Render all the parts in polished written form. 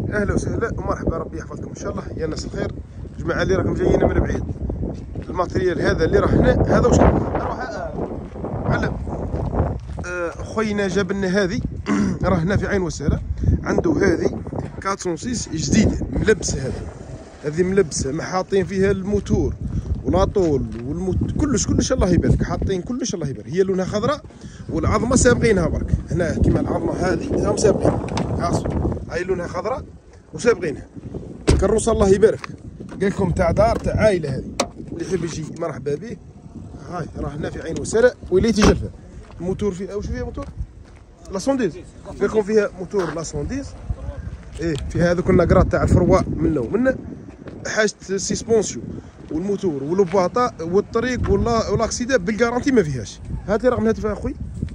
اهلا وسهلا ومرحبا، ربي يحفظكم ان شاء الله يا ناس الخير. جماعه اللي راكم جايين من بعيد، الماتريال هذا اللي راه هنا هذا واش روح علم خوينا جاب لنا هذه راه هنا في عين وسهله. عنده هذه 406 جديده ملبسه، هذه ملبسه، ما حاطين فيها الموتور ولاطول كلش الله يبارك، حاطين كلش الله يبارك. هي لونها خضراء والعظمه سابقينها برك هنا كيما العظمه هذه هم سابقين، هاي لونها خضراء وسابقينها. كروسه الله يبارك، قال لكم تاع دار تاع عائله، هذه اللي يحب يجي مرحبا به. هاي راه هنا في عين وسهله واللي تجلفها. الموتور فيها واش فيها موتور؟ لا سونديز، قال لكم فيها موتور لا سونديز. ايه فيها هذوك النقرات تاع الفرواء منا ومنا، حاجه السيسبونسيو والموتور والباطا والطريق والاكسيدا بالجارانتي ما فيهاش. هاتي رقم الهاتف اخوي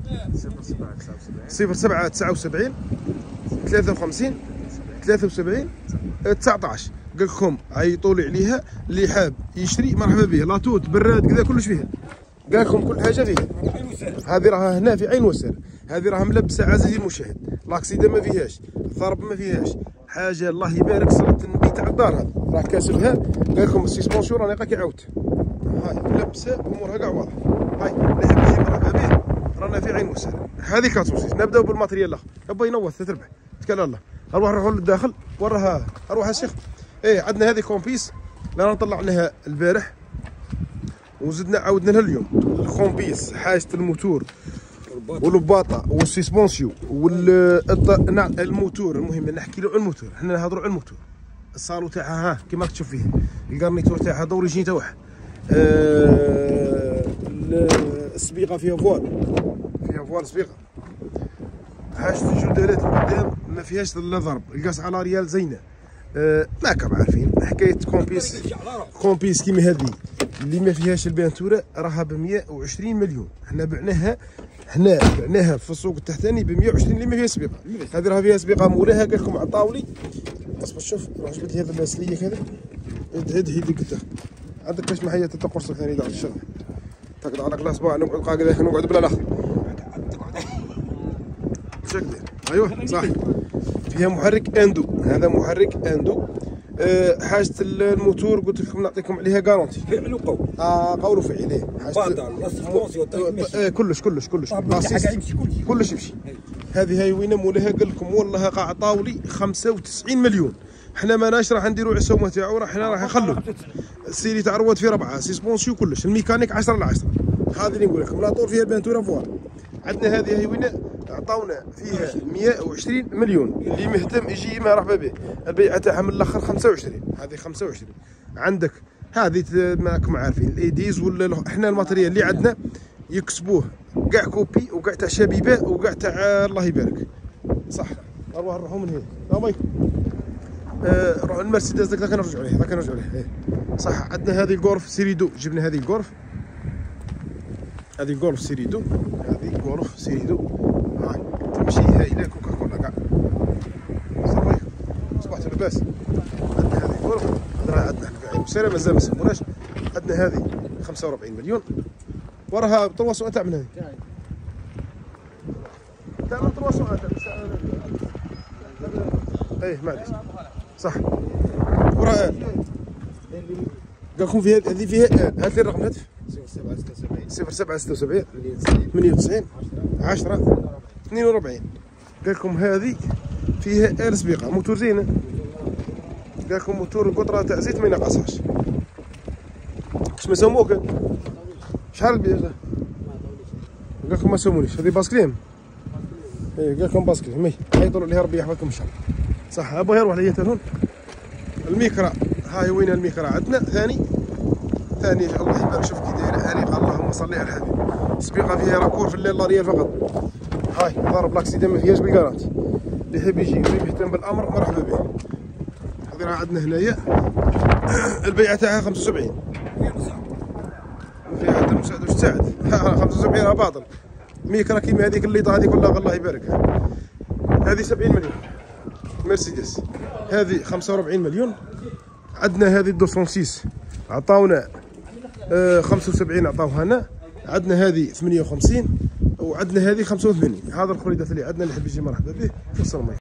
0779 53 73 19. قال لكم عيطوا لي عليها، اللي حاب يشري مرحبا به. لاطوت براد كذا كلش فيها، قال لكم كل حاجه فيها. هذه راها هنا في عين وسهله، هذه راها ملبسه عزيزي المشاهد، لاكسيدا ما فيهاش، الضرب ما فيهاش حاجه، الله يبارك صلاه النبي تاع الدار. هذا راه كاسرها، قال لكم السيسبونسيون راني قاعد عاودت. هاي ملبسه امورها كاع واضحه. هاي اللي يحب يجي مرحبا به، رانا في عين وسهله. هذه كاتوسيس. نبداو بالماتريال الاخر، يبا ينوض تربح تكل الله. نروح للداخل وراها، اروح يا شيخ. ايه عندنا هذه كومبيس لا طلعناها البارح وزدنا عاودنا لها اليوم. الكومبيس حاجه الموتور والباطا والسيسبونسيو نعم الموتور. المهم نحكي له على الموتور، حنا نهضروا على الموتور. الصالو تاعها ها كيما راك تشوف فيه، الكارنيتور تاعها دوري جين تاعها. السبيقه فيها فوال سبيقه. حاجه الجدالات قدام ما فيهاش لا ضرب، القاس على ريال زينه. ماكم عارفين حكايه كومبيس كيما هذه اللي ما فيهاش البانتوره راها ب 120 مليون. حنا بعناها في السوق التحتاني ب 120 اللي ما فيها سبيقه. هذه راها فيها سبيقه مولاها. قال لكم عطاولي اصبر شوف، روح جبت لي هذا الباسليه هذا هدي قلت عندك باش محيه تقرص ثاني دار الشغل تقعد على كلاس باع. نقعد قاعده نقعد بلا الاخر شكله. ايوه صح، فيها محرك اندو. هذا محرك اندو. حاجه الموتور قلت لكم نعطيكم عليها جارونتي، فعل وقول. قول وفعل. ايه حاجه كلش كلش يمشي. هذه هاي وين مولاها؟ قال لكم والله قاع طاولي 95 مليون. حنا ماناش راح نديروا العسومه تاعو، حنا راح نخلوه السيري تاع رواد في 4 سيسبونسيو كلش، الميكانيك 10/10. هذه اللي نقول لكم. لاطور فيها بانتوره فوار. عندنا هذه هاي وين عطاونا فيها 120 مليون. اللي مهتم يجي مرحبا به. البيعه تاعها من الاخر 25. هذه 25. عندك هذه ماكم عارفين الايديز ولا احنا الماتريال اللي عندنا يكسبوه كاع كوبي وكاع تاع شبيبه وكاع تاع الله يبارك. صح نروحوا من هنا. السلام عليكم. روح المرسيدس ذاك نرجعوا عليه. صح عندنا هذه الجولف سيريدو، جبنا هذه الجولف. هذه الجولف سيريدو. هاي تمشي هايله كوكاكولا كاع. السلام عليكم. صباح لاباس. عندنا هذه الجولف عندنا في عين وسهله مازال ما سموناش. عندنا هذه 45 مليون. وراها ترواصو تاع من هذه تاع من ترواصو ايه معليش صح. وراها قال لكم فيها هذه فيها هات لي الرقم الهاتف 0776 98 10 42. قال لكم هذه فيها سبيقه، موتور زينه. قال لكم موتور القطره تاع زيت ما ينقصهاش. واش ما سموك؟ شحال البيع؟ قال لكم ما سمونيش. هذه باسكليم. ايه قال لكم باسكليم. مي حيطوا عليها ربي يحفظكم ان شاء الله. صح ابغى يروح ليا هون. الميكرا هاي وين الميكرا عندنا ثاني الله يبارك. شوف كي دايره انيقه، اللهم صل على الحبيب. سبيقه فيها راكور في الليل ريال فقط. هاي ضرب لاكسيدا ما فيهاش بالكارانتي. اللي يحب يجي واللي مهتم بالامر مرحبا به. هذه راه عندنا هنايا البيعه تاعها 75. فيها حتى المساعد واش تساعد 75 راه باطل. ميكرا كيما هذيك الليطه هذيك كلها الله يبارك. هذه 70 مليون مرسيدس. هذه 45 مليون. عندنا هذه 206 عطاونا 75 عطاوها لنا. عندنا هذه 58 وعندنا هذه 85. هذا الخريطات اللي عندنا اللي يحب يجي مرحبا به. والسلام عليكم.